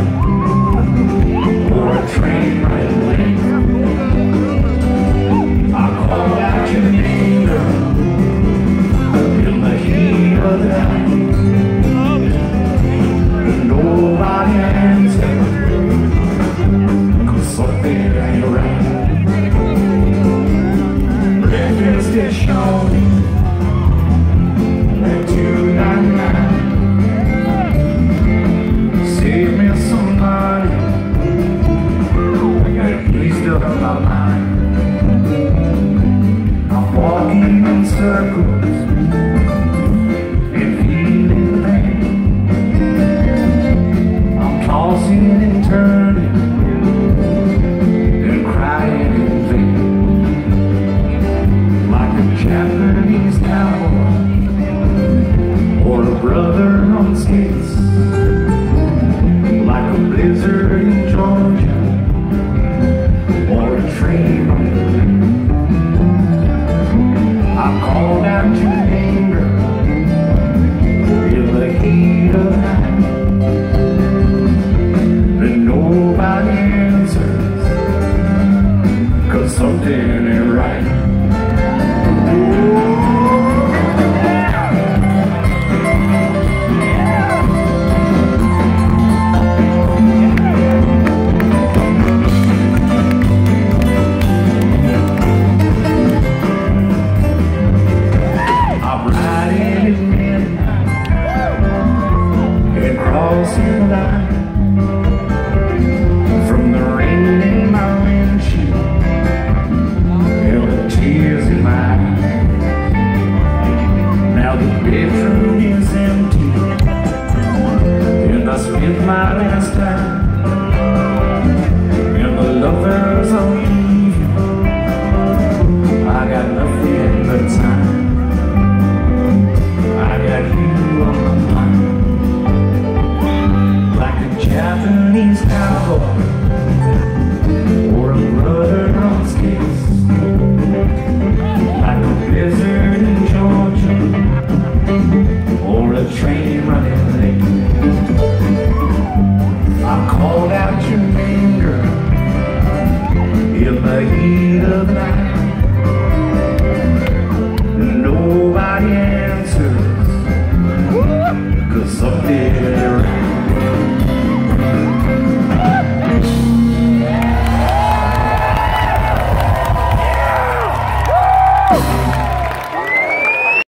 or a train right away. I called out your name, girl, in the heat of the night. Nobody answered, 'cause something ain't right. Breakfast is shown at 299. Save me some money, and please don't my mind. I'm walking in circles and feeling pain. I'm tossing and turning and crying in vain, like a Japanese cowboy or a brother on skates, like a blizzard in Georgia or a train on the lake. I called out your name, girl, in the heat of the night, and nobody answers, 'cause something ain't right. Crossing the line, from the rain in my windshield and the tears in my eyes. Now the bedroom is empty, and I spent my last time, and the lovers are leaving. I got nothing but time.